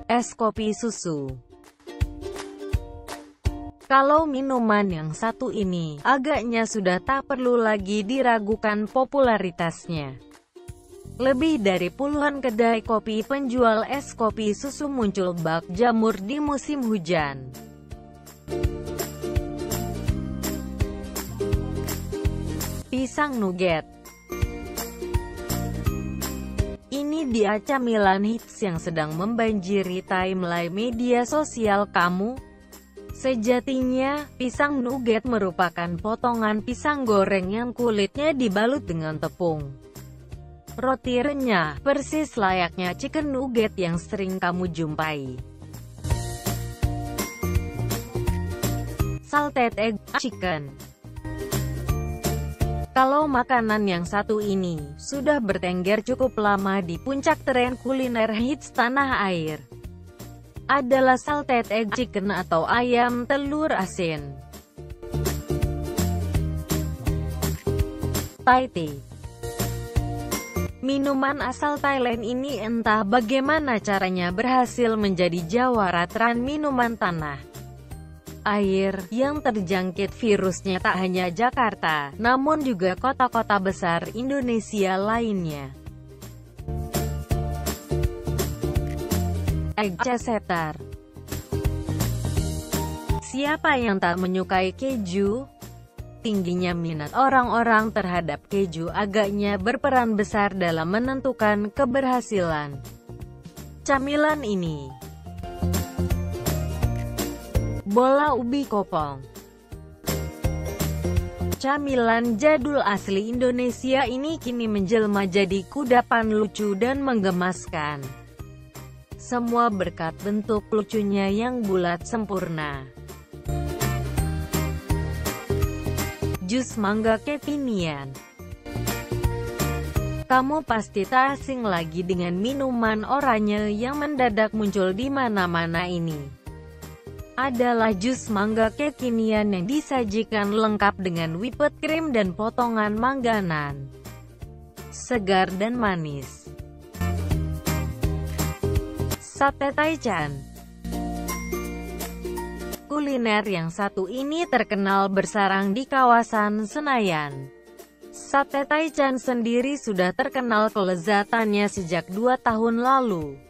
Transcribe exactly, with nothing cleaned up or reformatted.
Es kopi susu. Kalau minuman yang satu ini, agaknya sudah tak perlu lagi diragukan popularitasnya. Lebih dari puluhan kedai kopi penjual es kopi susu muncul bak jamur di musim hujan. Pisang nugget. Ini dia camilan hits yang sedang membanjiri timeline media sosial kamu. Sejatinya, pisang nugget merupakan potongan pisang goreng yang kulitnya dibalut dengan tepung. Roti renyah, persis layaknya chicken nugget yang sering kamu jumpai. Salted egg chicken. Kalau makanan yang satu ini sudah bertengger cukup lama di puncak tren kuliner hits tanah air, adalah salted egg chicken atau ayam telur asin. Thai tea. Minuman asal Thailand ini entah bagaimana caranya berhasil menjadi jawara tren minuman tanah air, yang terjangkit virusnya tak hanya Jakarta, namun juga kota-kota besar Indonesia lainnya. Egg Cesetar. Siapa yang tak menyukai keju? Tingginya minat orang-orang terhadap keju agaknya berperan besar dalam menentukan keberhasilan camilan ini. Bola ubi kopong. Camilan jadul asli Indonesia ini kini menjelma jadi kudapan lucu dan menggemaskan. Semua berkat bentuk lucunya yang bulat sempurna. Jus mangga kekinian. Kamu pasti tak asing lagi dengan minuman oranye yang mendadak muncul di mana-mana ini. Adalah jus mangga kekinian yang disajikan lengkap dengan whipped cream dan potongan mangganan segar dan manis. Sate taichan. Kuliner yang satu ini terkenal bersarang di kawasan Senayan. Sate taichan sendiri sudah terkenal kelezatannya sejak dua tahun lalu.